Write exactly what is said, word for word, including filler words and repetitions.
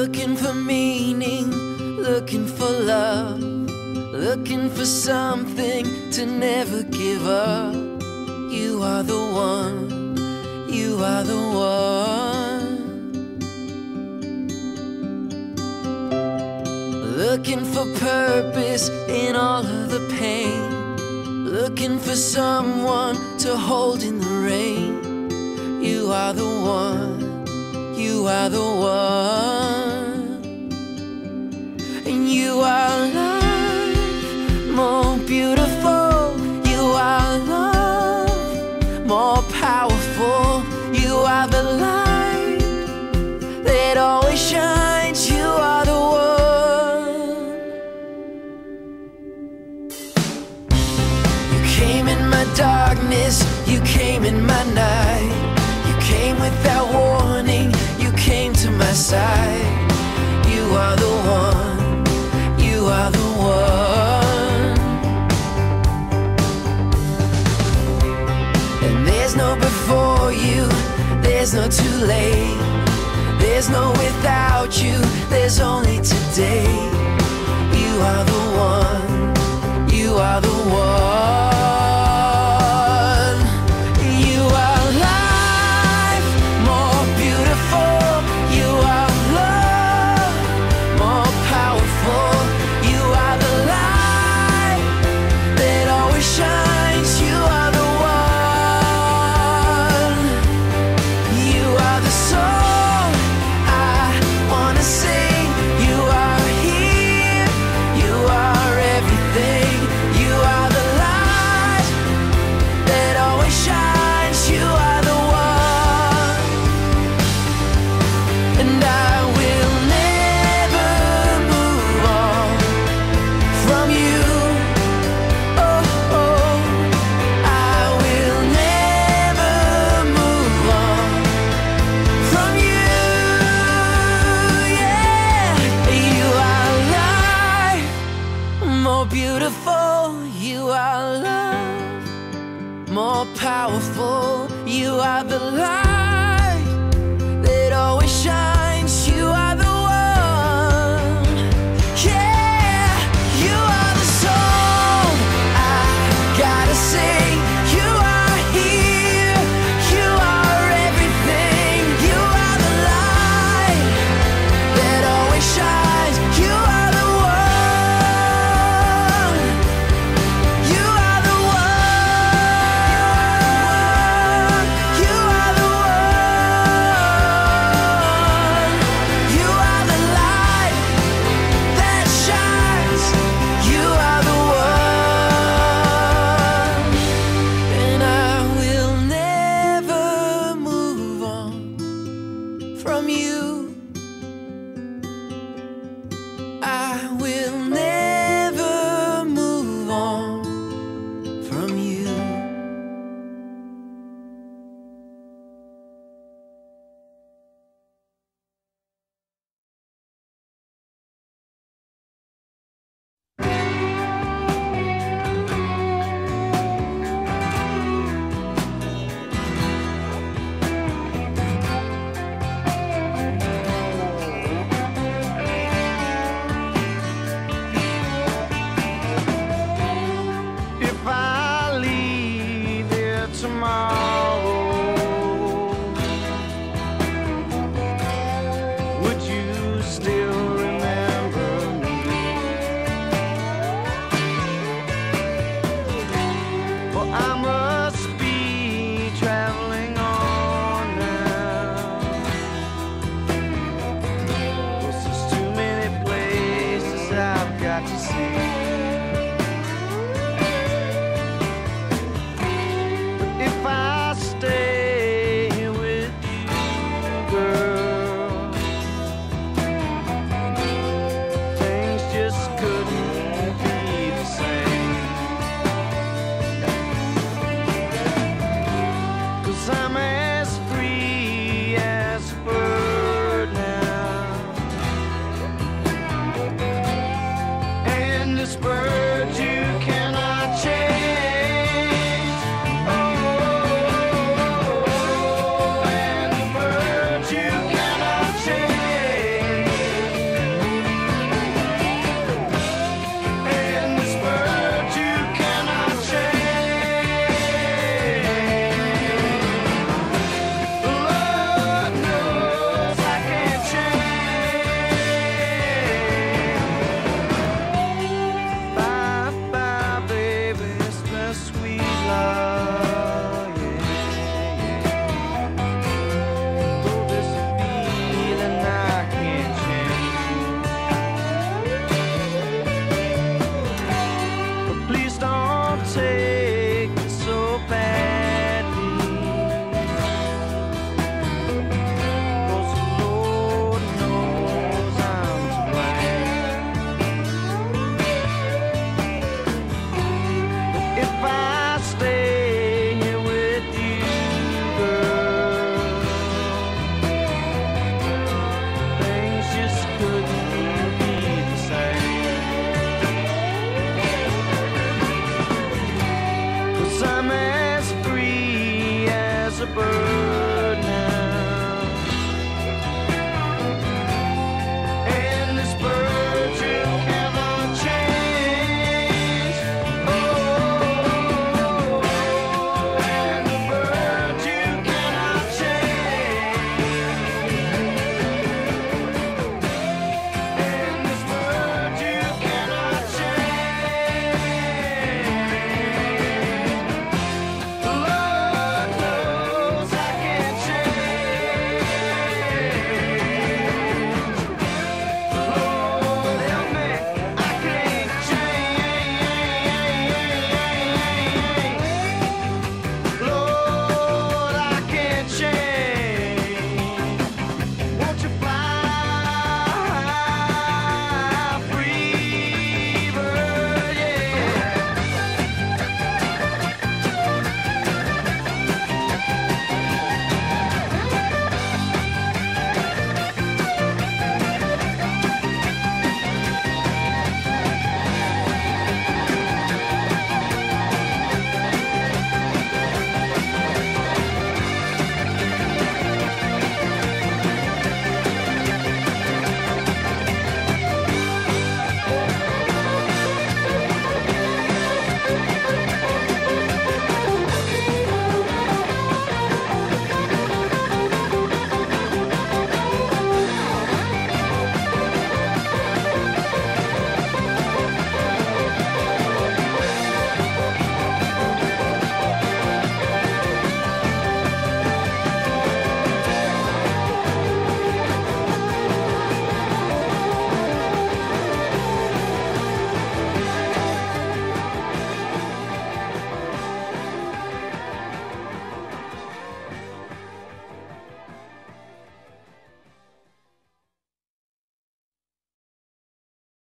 Looking for meaning, looking for love, looking for something to never give up. You are the one, you are the one. Looking for purpose in all of the pain, looking for someone to hold in the rain. You are the one, you are the one. And you are life, more beautiful. You are love, more powerful. You are the light that always shines. You are the one. You came in my darkness, you came in my night. You came without warning, you came to my side. You are the one, you are the one. And there's no before you, there's no too late. There's no without you, there's only today. You are the one, you are the one. You are life, more beautiful. You are love, more powerful. You are the light that always shines. You are the one. You are the song I wanna sing. You are here, you are everything. You are the light that always shines. You are the one. And I will never move on from you. Oh, oh, I will never move on from you. Yeah, you are life, more beautiful. You are love, more powerful. You are the light that always shines.